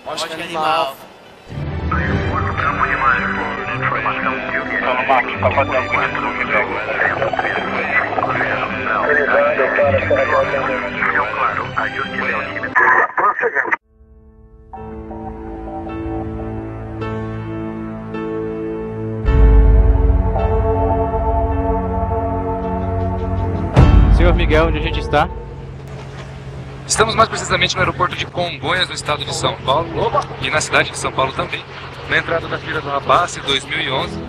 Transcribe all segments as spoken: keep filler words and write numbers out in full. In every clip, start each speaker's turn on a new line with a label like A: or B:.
A: Mostra animal.
B: Senhor Miguel, onde a gente está?
C: Estamos mais precisamente no aeroporto de Congonhas, no estado de São Paulo, e na cidade de São Paulo também, na entrada da Feira do Alabás dois mil e onze.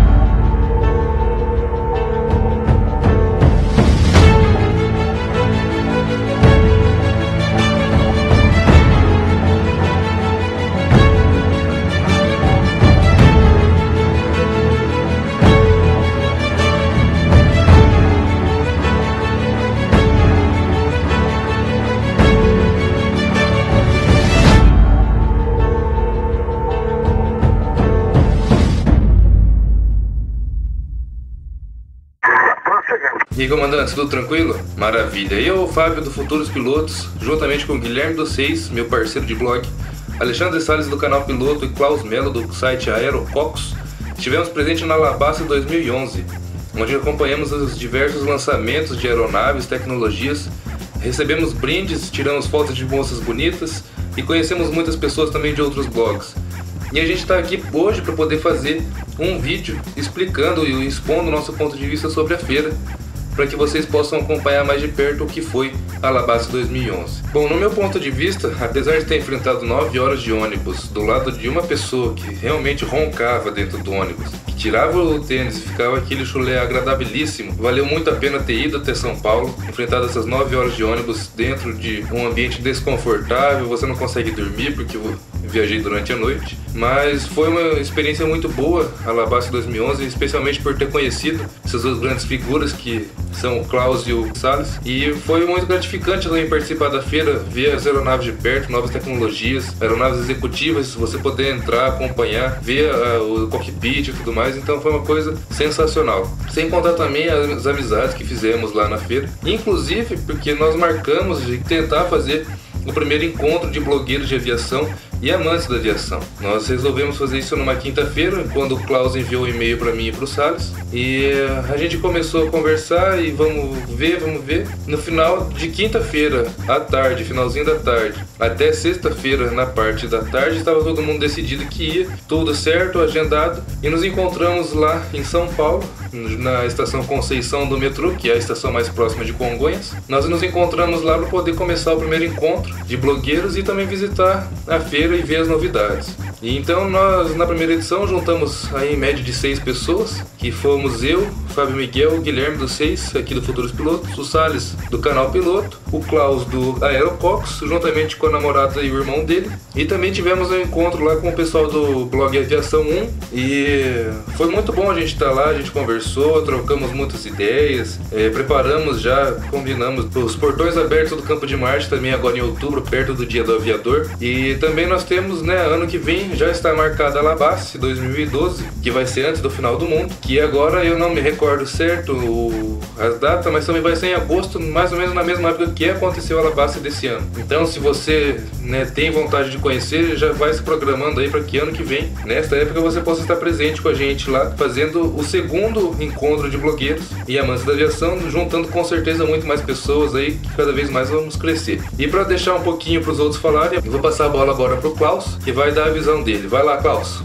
D: E aí, comandante, tudo tranquilo? Maravilha. E eu, o Fábio do Futuros Pilotos, juntamente com o Guilherme do Seis, meu parceiro de blog, Alexandre Salles do canal Piloto e Klaus Mello do site Aerocox, estivemos presentes na Alabás dois mil e onze, onde acompanhamos os diversos lançamentos de aeronaves, tecnologias, recebemos brindes, tiramos fotos de moças bonitas e conhecemos muitas pessoas também de outros blogs. E a gente está aqui hoje para poder fazer um vídeo explicando e expondo o nosso ponto de vista sobre a feira, para que vocês possam acompanhar mais de perto o que foi a Alabás dois mil e onze. Bom, no meu ponto de vista, apesar de ter enfrentado nove horas de ônibus do lado de uma pessoa que realmente roncava dentro do ônibus, que tirava o tênis e ficava aquele chulé agradabilíssimo, valeu muito a pena ter ido até São Paulo, enfrentado essas nove horas de ônibus dentro de um ambiente desconfortável, você não consegue dormir porque eu viajei durante a noite, mas foi uma experiência muito boa a Alabás dois mil e onze, especialmente por ter conhecido essas duas grandes figuras que são o Klaus e o Salles, e foi muito gratificante também participar da feira, ver as aeronaves de perto, novas tecnologias, aeronaves executivas, você poder entrar, acompanhar, ver uh, o cockpit e tudo mais, então foi uma coisa sensacional. Sem contar também as amizades que fizemos lá na feira, inclusive porque nós marcamos de tentar fazer o primeiro encontro de blogueiros de aviação e amantes da aviação. Nós resolvemos fazer isso numa quinta-feira, quando o Klaus enviou um e-mail para mim e para o Salles, e a gente começou a conversar e vamos ver, vamos ver. No final de quinta-feira à tarde, finalzinho da tarde, até sexta-feira na parte da tarde, estava todo mundo decidido que ia, tudo certo, agendado, e nos encontramos lá em São Paulo, na estação Conceição do metrô, que é a estação mais próxima de Congonhas. Nós nos encontramos lá para poder começar o primeiro encontro de blogueiros e também visitar a feira e ver as novidades. E então nós na primeira edição juntamos aí em média de seis pessoas, que fomos eu, Fábio Miguel, o Guilherme do Seis, aqui do Futuros Pilotos, o Salles do canal Piloto, o Klaus do Aerocox, juntamente com a namorada e o irmão dele, e também tivemos um encontro lá com o pessoal do blog Aviação um, e foi muito bom a gente estar lá, a gente conversou, trocamos muitas ideias, é, preparamos já, combinamos os portões abertos do Campo de Marte também agora em outubro, perto do Dia do Aviador, e também nós temos, né, ano que vem já está marcada a Alabás dois mil e doze, que vai ser antes do final do mundo, que agora eu não me recordo certo o, as datas, mas também vai ser em agosto, mais ou menos na mesma época que aconteceu a Alabás desse ano. Então se você, né, tem vontade de conhecer, já vai se programando aí para que ano que vem, nesta época, você possa estar presente com a gente lá, fazendo o segundo encontro de blogueiros e amantes da aviação, juntando com certeza muito mais pessoas aí, que cada vez mais vamos crescer. E para deixar um pouquinho para os outros falarem, eu vou passar a bola agora pro Klaus, que vai dar a visão dele. Vai lá, Klaus.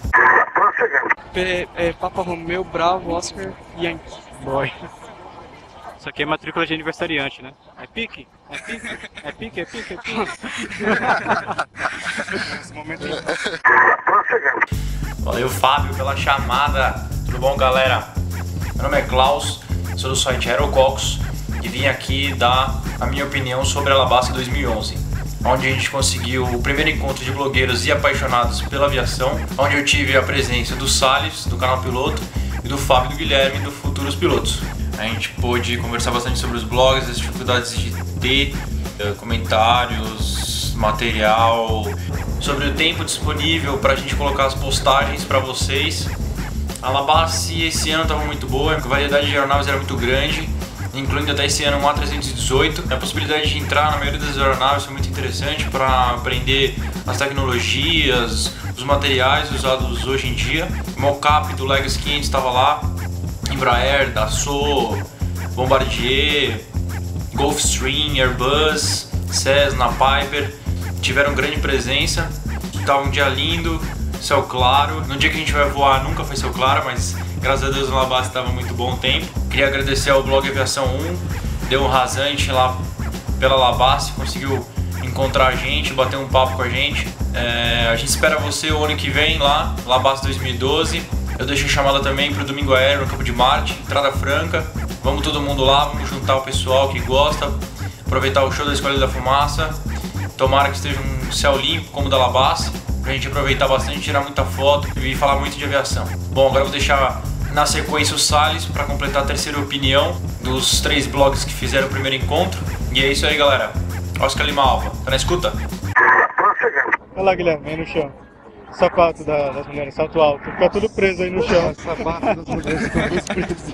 B: É, é Papa Romeu, Bravo, Oscar, Yankee. Boy. Isso aqui é matrícula de aniversariante, né? É pique? É pique? É pique? É pique? É pique? Esse momento aí.
E: Valeu, Fábio, pela chamada. Tudo bom, galera? Meu nome é Klaus, sou do site Aerocox e vim aqui dar a minha opinião sobre a Alabás dois mil e onze, onde a gente conseguiu o primeiro encontro de blogueiros e apaixonados pela aviação, onde eu tive a presença do Salles, do canal Piloto, e do Fábio e do Guilherme, do Futuros Pilotos. A gente pôde conversar bastante sobre os blogs, as dificuldades de ter comentários, material, sobre o tempo disponível para a gente colocar as postagens para vocês. A Alabás esse ano estava muito boa, a variedade de aeronaves era muito grande, incluindo até esse ano um A trezentos e dezoito. A possibilidade de entrar na maioria das aeronaves foi muito interessante para aprender as tecnologias, os materiais usados hoje em dia. O mockup do Legacy quinhentos estava lá, Embraer, Dassault, Bombardier, Gulfstream, Airbus, Cessna, Piper tiveram grande presença. Estava um dia lindo, céu claro. No dia que a gente vai voar nunca foi céu claro, mas graças a Deus no Alabasta estava muito bom o tempo. Queria agradecer ao blog Aviação um, deu um rasante lá pela Alabasta, conseguiu encontrar a gente, bater um papo com a gente. É, a gente espera você o ano que vem lá, Alabasta dois mil e doze. Eu deixo a chamada também para o Domingo Aéreo no Campo de Marte, entrada franca. Vamos todo mundo lá, vamos juntar o pessoal que gosta, aproveitar o show da Escola da Fumaça. Tomara que esteja um céu limpo como o da Alabasta, pra gente aproveitar bastante, tirar muita foto e falar muito de aviação. Bom, agora eu vou deixar na sequência o Salles para completar a terceira opinião dos três blogs que fizeram o primeiro encontro. E é isso aí, galera. Oscar Lima Alva, tá na escuta?
B: Olha lá, Guilherme, aí no chão. Sapato da, das mulheres, salto alto. Fica tudo preso aí no chão. Sapato das mulheres, todos presos.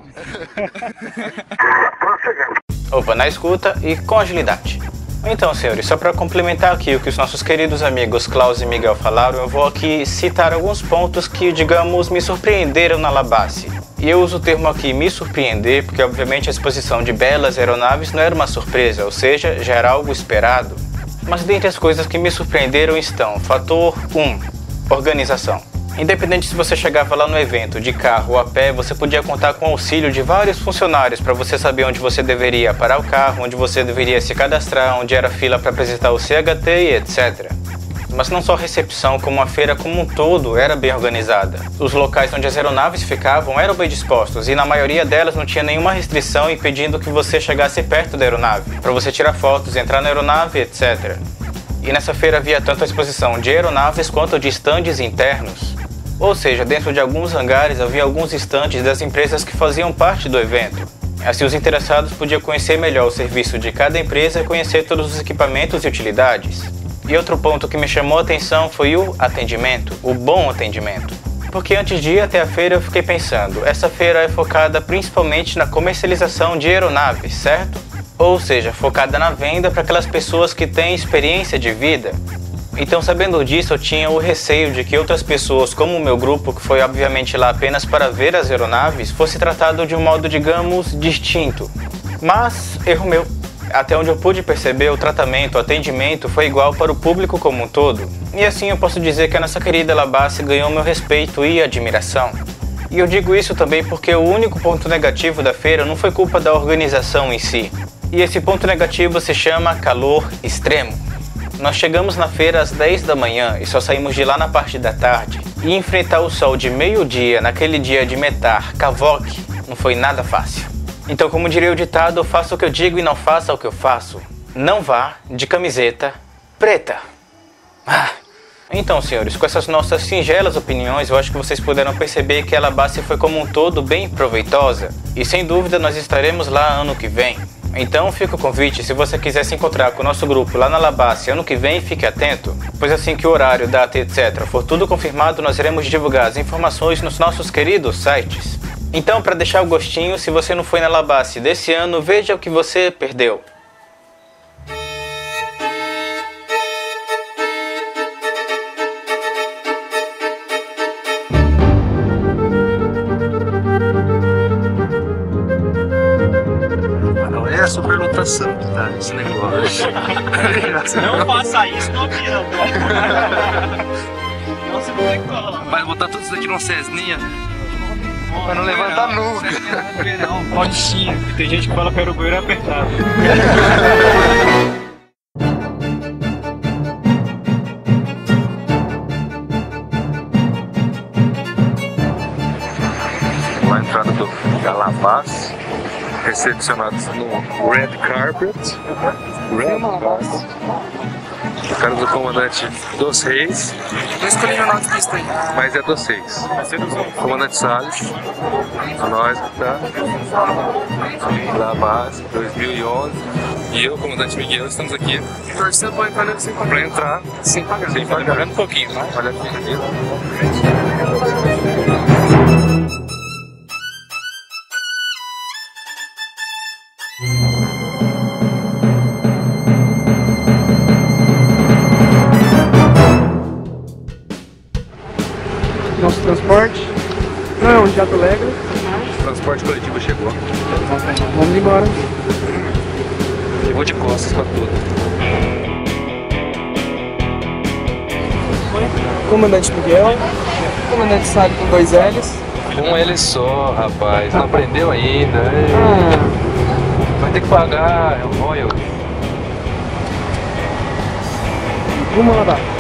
A: Opa, na escuta e com agilidade. Então, senhores, só para complementar aqui o que os nossos queridos amigos Klaus e Miguel falaram, eu vou aqui citar alguns pontos que, digamos, me surpreenderam na Alabasta. E eu uso o termo aqui me surpreender porque, obviamente, a exposição de belas aeronaves não era uma surpresa, ou seja, já era algo esperado. Mas dentre as coisas que me surpreenderam estão: fator um, organização. Independente se você chegava lá no evento de carro ou a pé, você podia contar com o auxílio de vários funcionários para você saber onde você deveria parar o carro, onde você deveria se cadastrar, onde era a fila para apresentar o C H T e etcétera. Mas não só a recepção, como a feira como um todo era bem organizada. Os locais onde as aeronaves ficavam eram bem dispostos e na maioria delas não tinha nenhuma restrição impedindo que você chegasse perto da aeronave, para você tirar fotos, entrar na aeronave, etcétera. E nessa feira havia tanto a exposição de aeronaves quanto de estandes internos. Ou seja, dentro de alguns hangares havia alguns estandes das empresas que faziam parte do evento. Assim os interessados podiam conhecer melhor o serviço de cada empresa e conhecer todos os equipamentos e utilidades. E outro ponto que me chamou a atenção foi o atendimento, o bom atendimento. Porque antes de ir até a feira eu fiquei pensando, essa feira é focada principalmente na comercialização de aeronaves, certo? Ou seja, focada na venda para aquelas pessoas que têm experiência de vida. Então, sabendo disso, eu tinha o receio de que outras pessoas, como o meu grupo, que foi obviamente lá apenas para ver as aeronaves, fosse tratado de um modo, digamos, distinto. Mas, erro meu. Até onde eu pude perceber, o tratamento, o atendimento foi igual para o público como um todo. E assim eu posso dizer que a nossa querida Alabasta ganhou meu respeito e admiração. E eu digo isso também porque o único ponto negativo da feira não foi culpa da organização em si. E esse ponto negativo se chama calor extremo. Nós chegamos na feira às dez da manhã e só saímos de lá na parte da tarde. E enfrentar o sol de meio-dia naquele dia de metar, cavoque, não foi nada fácil. Então, como diria o ditado, faça o que eu digo e não faça o que eu faço. Não vá de camiseta preta. Ah. Então, senhores, com essas nossas singelas opiniões, eu acho que vocês puderam perceber que a Alabasta foi como um todo bem proveitosa. E sem dúvida nós estaremos lá ano que vem. Então fica o convite, se você quiser se encontrar com o nosso grupo lá na Alabasta ano que vem, fique atento, pois assim que o horário, data, etcétera for tudo confirmado, nós iremos divulgar as informações nos nossos queridos sites. Então, para deixar o gostinho, se você não foi na Alabasta desse ano, veja o que você perdeu.
C: É a superlotação que tá esse negócio.
B: Não faça isso no avião. Não se não cola.
C: Vai botar tudo isso aqui numa Cessninha pra não levantar nunca.
B: Não, pode sim. Tem gente que fala que o aeroporto é apertado.
C: A entrada do Alabasta, recepcionados no Red Carpet. Red Carpet. O cara do comandante dos Reis.
F: Eu escolhi o nome disso aí.
C: Mas é dos Reis. Comandante Salles. Nós, tá? Alabasta dois mil e onze. E eu, comandante Miguel, estamos aqui.
F: Torcendo pra entrar sem pagar.
C: Pra entrar
F: Sem pagar.
C: sem pagar. Demorando um pouquinho, tá? Olha aqui.
F: nosso transporte. Não é um jato Lega.
C: O transporte coletivo chegou.
F: Vamos embora.
C: Eu vou de costas pra tudo.
F: Comandante Miguel. Comandante Salles com dois L's.
C: Um L só, rapaz. Não aprendeu ainda.
F: Ah.
C: Vai ter que pagar, é o Royal.
F: Vamos lá, vai.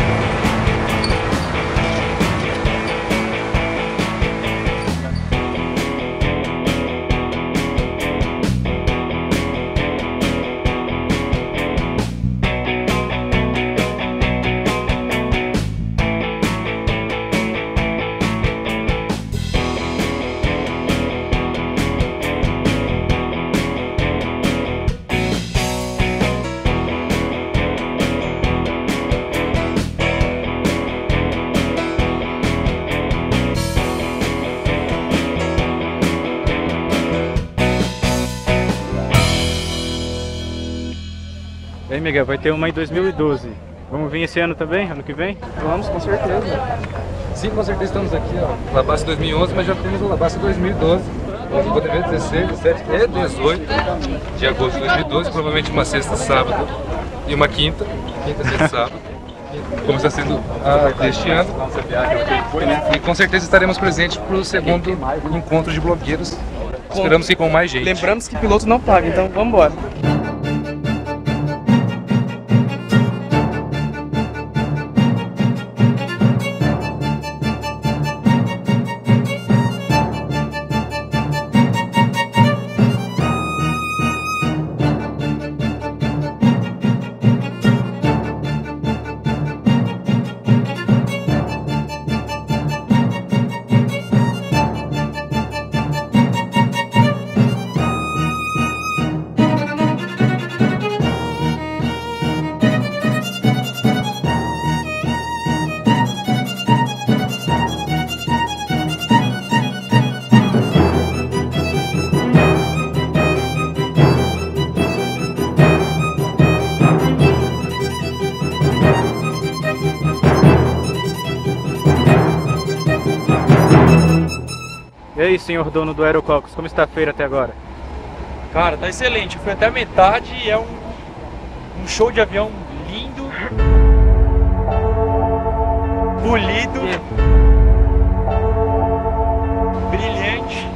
B: E aí, Miguel, vai ter uma em dois mil e doze. Vamos vir esse ano também? Ano que vem?
F: Vamos, com certeza.
C: Sim, com certeza estamos aqui, ó. Labassa dois mil e onze, mas já temos o Labassa dois mil e doze. Nós vamos poder ver dezesseis, dezessete e dezoito de agosto de dois mil e doze, provavelmente uma sexta, sábado e uma quinta. Quinta, sexta, sábado. Como está sendo a deste ano. E com certeza estaremos presentes para o segundo encontro de blogueiros. Esperamos que com mais gente.
F: Lembramos que piloto não paga, então vamos embora.
B: E aí, senhor dono do Aerococos, como está a feira até agora?
G: Cara, tá excelente. Eu fui até a metade e é um, um show de avião lindo, polido, brilhante.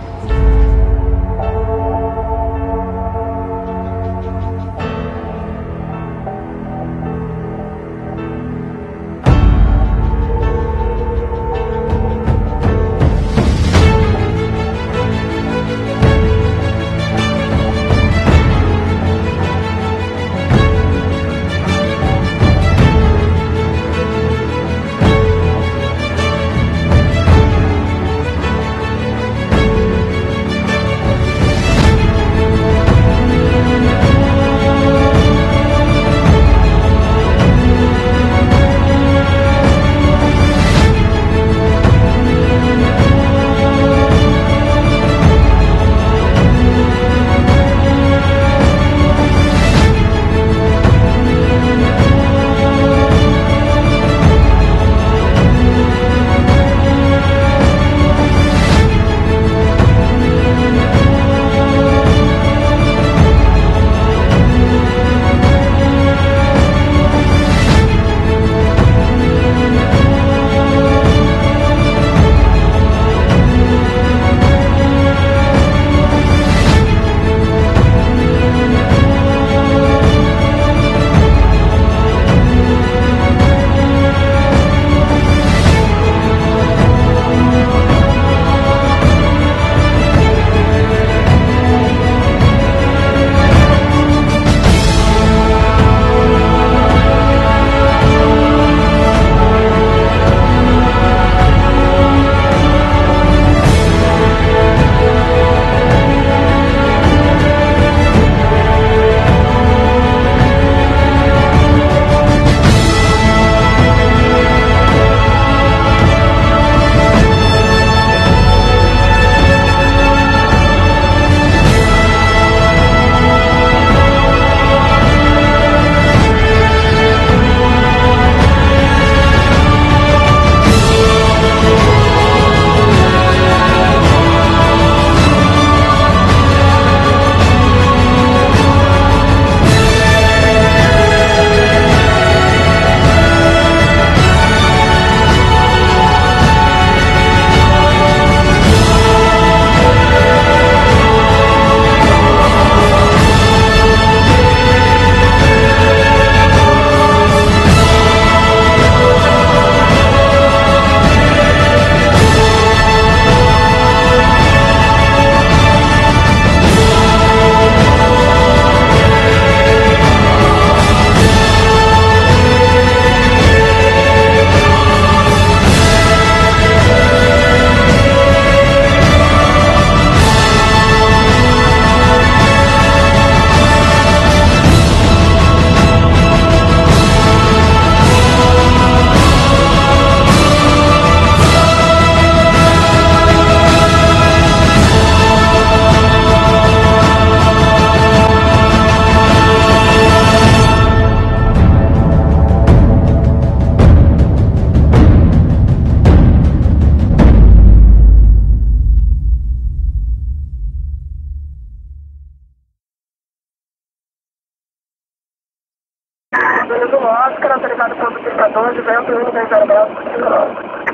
H: Beleza, Oscar, autorizado ponto trinta e dois, vento um, dez zero graus.